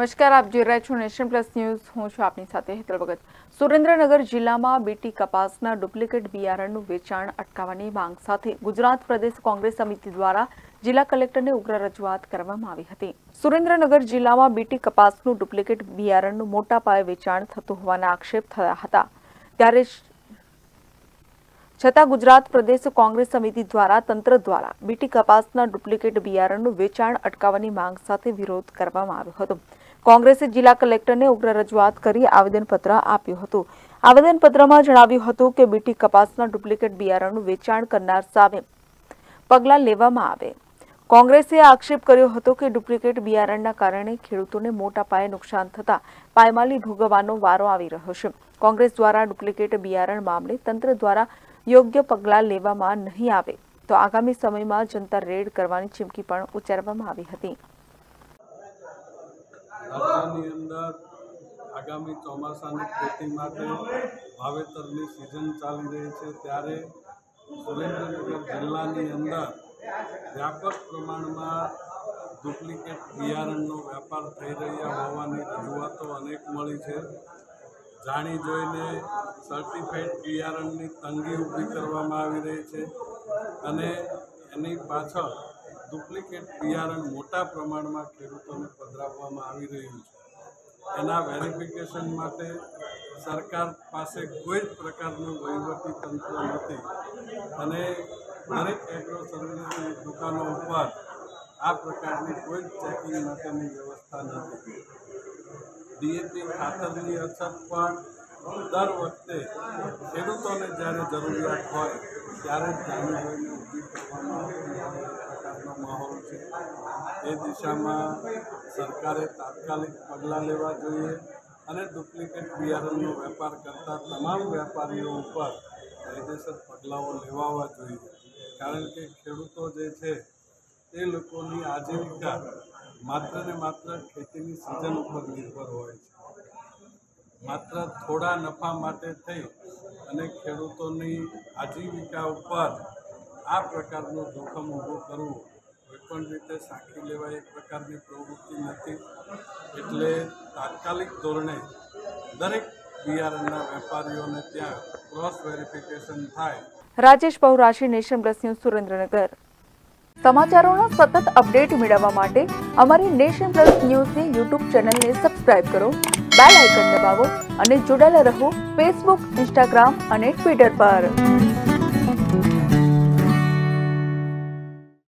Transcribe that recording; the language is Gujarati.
નમસ્કાર, આપ જોઈ રહ્યા છો નેશન પ્લસ ન્યૂઝ. હું છું આપની સાથે હેતલ ભગત. સુરેન્દ્રનગર જિલ્લામાં બીટી કપાસના ડુપ્લિકેટ બિયારણનું વેચાણ અટકાવવાની માંગ સાથે ગુજરાત પ્રદેશ કોંગ્રેસ સમિતિ દ્વારા જિલ્લા કલેક્ટરને ઉગ્ર રજૂઆત કરવામાં આવી હતી. સુરેન્દ્રનગર જિલ્લામાં બીટી કપાસનું ડુપ્લિકેટ બિયારણનું મોટા પાયે વેચાણ થતું હોવાના આક્ષેપ થયા હતા. ત્યારે છતાં ગુજરાત પ્રદેશ કોંગ્રેસ સમિતિ દ્વારા તંત્ર દ્વારા બીટી કપાસના ડુપ્લિકેટ બિયારણનું વેચાણ અટકાવવાની માંગ સાથે વિરોધ કરવામાં આવ્યો હતો. કોંગ્રેસે જિલ્લા કલેક્ટરને ઉગ્ર રજૂઆત કરી આવેદનપત્ર આપ્યું હતું. આવેદનપત્રમાં જણાવ્યું હતું કે બીટી કપાસના ડુપ્લિકેટ બિયારણનું વેચાણ કરનાર સામે પગલાં લેવામાં આવે. કોંગ્રેસે આક્ષેપ કર્યો હતો કે ડુપ્લિકેટ બિયારણના કારણે ખેડૂતોને મોટા પાયે નુકસાન થતા પાયમાલી ભોગવવાનો વારો આવી રહ્યો છે. કોંગ્રેસ દ્વારા ડુપ્લિકેટ બિયારણ મામલે તંત્ર દ્વારા યોગ્ય પગલાં લેવામાં નહીં આવે તો આગામી સમયમાં જનતા રેડ કરવાની ચીમકી પણ ઉચ્ચારવામાં આવી હતી. રાજ્યની અંદર આગામી ચોમાસાની ખેતી માટે વાવેતરની સિઝન ચાલી રહી છે, ત્યારે સુરેન્દ્રનગર જિલ્લાની અંદર વ્યાપક પ્રમાણમાં ડુપ્લિકેટ બિયારણનો વેપાર થઈ રહ્યા હોવાની રજૂઆતો અનેક મળી છે. જાણી જોઈને સર્ટિફાઈડ બિયારણની તંગી ઊભી કરવામાં આવી રહી છે અને એની પાછળ ડુપ્લિકેટ બિયારણ મોટા પ્રમાણમાં ખેડૂતોને પધરાવવામાં આવી રહ્યું છે. એના વેરિફિકેશન માટે સરકાર પાસે કોઈ જ પ્રકારનું વહીવટી તંત્ર નથી અને દરેક એગ્રો સર્વિસની દુકાનો ઉપર આ પ્રકારની કોઈ જ ચેકિંગ માટેની વ્યવસ્થા નથી. ડીએપી ખાતરની અછત પણ દર વખતે ખેડૂતોને જ્યારે જરૂરિયાત હોય ત્યારે જ જાણી જોઈને ઊભી કરવામાં આવતી હોય એ પ્રકારનો માહોલ છે. એ દિશામાં સરકારે તાત્કાલિક પગલાં લેવા જોઈએ અને ડુપ્લિકેટ બિયારણનો વેપાર કરતા તમામ વેપારીઓ ઉપર કાયદેસર પગલાઓ લેવાવા જોઈએ. કારણ કે ખેડૂતો જે છે એ લોકોની આજીવિકા માત્ર ને માત્ર ખેતીની સિઝન ઉપર નિર્ભર હોય છે. માત્ર થોડા નફા માટે થઈ અને ખેડૂતોની આજીવિકા ઉપર આ પ્રકારનું જોખમ ઊભું કરવું કોઈપણ રીતે સાંખી લેવાય એક પ્રકારની પ્રવૃત્તિ નથી. એટલે તાત્કાલિક ધોરણે દરેક બિયારણના વેપારીઓને ત્યાં ક્રોસ વેરિફિકેશન થાય. Rajesh Bahurashi, Nation Plus News, Surendranagar. સમાચારોના સતત અપડેટ મેળવવા માટે અમારી નેશન પ્લસ ન્યૂઝની યુટ્યુબ ચેનલને સબસ્ક્રાઇબ કરો, બેલ આઇકન દબાવો અને જોડાયેલા રહો ફેસબુક, ઇન્સ્ટાગ્રામ અને ટ્વિટર પર.